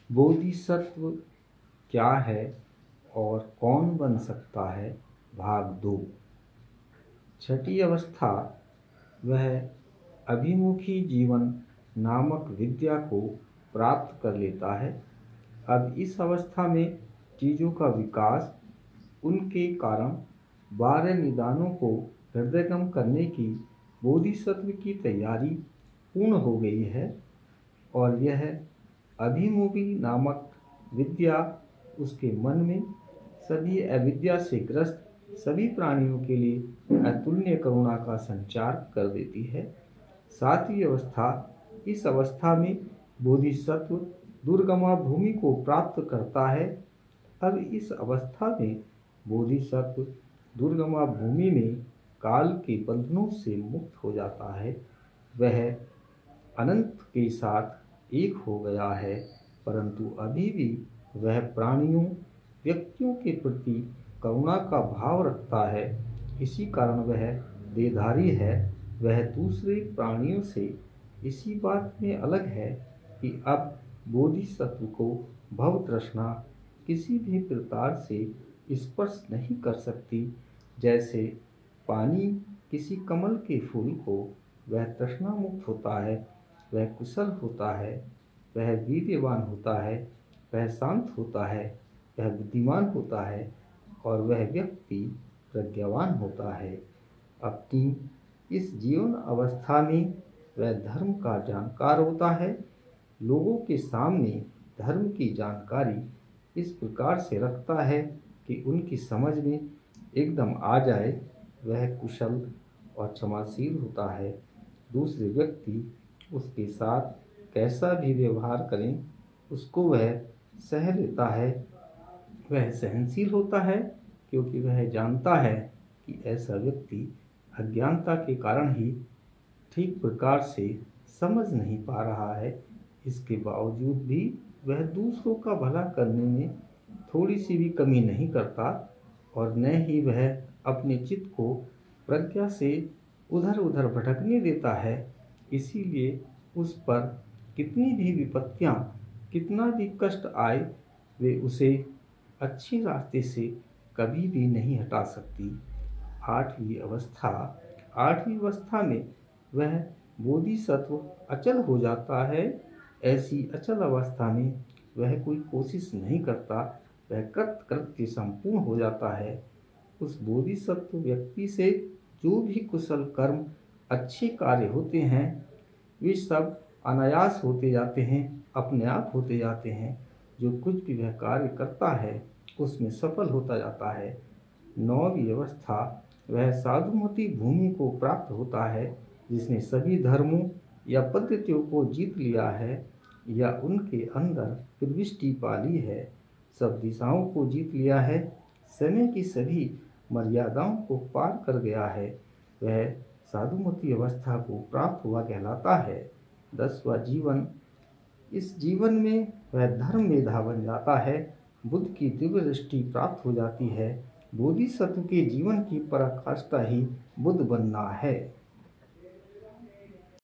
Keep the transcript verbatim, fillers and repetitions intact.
बोधिसत्व क्या है और कौन बन सकता है? भाग दो। छठी अवस्था वह अभिमुखी जीवन नामक विद्या को प्राप्त कर लेता है। अब इस अवस्था में चीज़ों का विकास, उनके कारण बारह निदानों को हृदयगम करने की बोधिसत्व की तैयारी पूर्ण हो गई है और यह अभिमुखी नामक विद्या उसके मन में सभी अविद्या से ग्रस्त सभी प्राणियों के लिए अतुल्य करुणा का संचार कर देती है। सातवीं अवस्था, इस अवस्था में बोधिसत्व दुर्गमा भूमि को प्राप्त करता है। अब इस अवस्था में बोधिसत्व दुर्गमा भूमि में काल के बंधनों से मुक्त हो जाता है। वह अनंत के साथ एक हो गया है, परंतु अभी भी वह प्राणियों व्यक्तियों के प्रति करुणा का भाव रखता है। इसी कारण वह देहधारी है। वह दूसरे प्राणियों से इसी बात में अलग है कि अब बोधिसत्व को भव तृष्णा किसी भी प्रकार से स्पर्श नहीं कर सकती। जैसे पानी किसी कमल के फूल को वह तृष्णा मुक्त होता है, वह कुशल होता है, वह वीर्यवान होता है, वह शांत होता है, वह बुद्धिमान होता है और वह व्यक्ति प्रज्ञावान होता है। अपनी इस जीवन अवस्था में वह धर्म का जानकार होता है। लोगों के सामने धर्म की जानकारी इस प्रकार से रखता है कि उनकी समझ में एकदम आ जाए। वह कुशल और क्षमाशील होता है। दूसरे व्यक्ति उसके साथ कैसा भी व्यवहार करें, उसको वह सह लेता है। वह सहनशील होता है क्योंकि वह जानता है कि ऐसा व्यक्ति अज्ञानता के कारण ही ठीक प्रकार से समझ नहीं पा रहा है। इसके बावजूद भी वह दूसरों का भला करने में थोड़ी सी भी कमी नहीं करता और न ही वह अपने चित्त को प्रज्ञा से उधर उधर भटकने देता है। इसीलिए उस पर कितनी भी विपत्तियां, कितना भी कष्ट आए, वे उसे अच्छे रास्ते से कभी भी नहीं हटा सकती। आठवीं अवस्था, आठवीं अवस्था में वह बोधिसत्व अचल हो जाता है। ऐसी अचल अवस्था में वह कोई कोशिश नहीं करता, वह कृत कृत्य संपूर्ण हो जाता है। उस बोधिसत्व व्यक्ति से जो भी कुशल कर्म, अच्छे कार्य होते हैं, वे सब अनायास होते जाते हैं, अपने आप होते जाते हैं। जो कुछ भी वह कार्य करता है उसमें सफल होता जाता है। नौवीं अवस्था, वह साधुमती भूमि को प्राप्त होता है जिसने सभी धर्मों या पद्धतियों को जीत लिया है या उनके अंदर प्रविष्टि पा ली है, सब दिशाओं को जीत लिया है, समय की सभी मर्यादाओं को पार कर गया है। वह साधुमती अवस्था को प्राप्त हुआ कहलाता है। दसवां जीवन, इस जीवन में वह धर्म मेधा बन जाता है, बुद्ध की दिव्य दृष्टि प्राप्त हो जाती है। बोधिसत्व के जीवन की पराकाष्ठा ही बुद्ध बनना है।